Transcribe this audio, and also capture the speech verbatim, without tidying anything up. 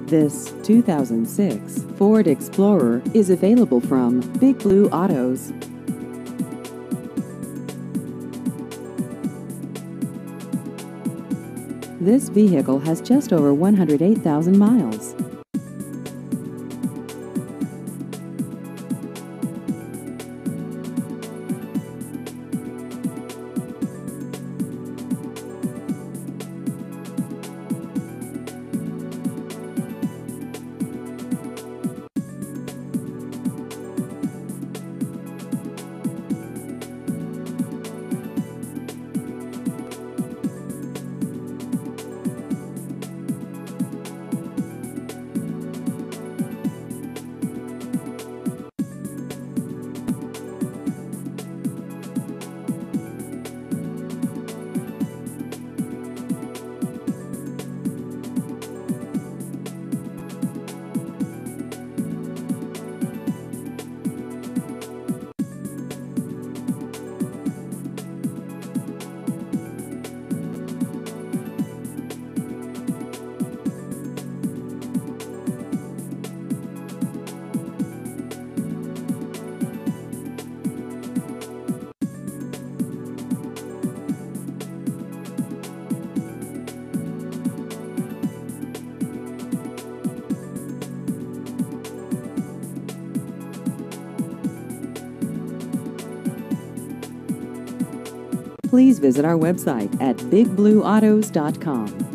This two thousand six Ford Explorer is available from Big Blue Autos. This vehicle has just over one hundred eight thousand miles. Please visit our website at big blue autos dot com.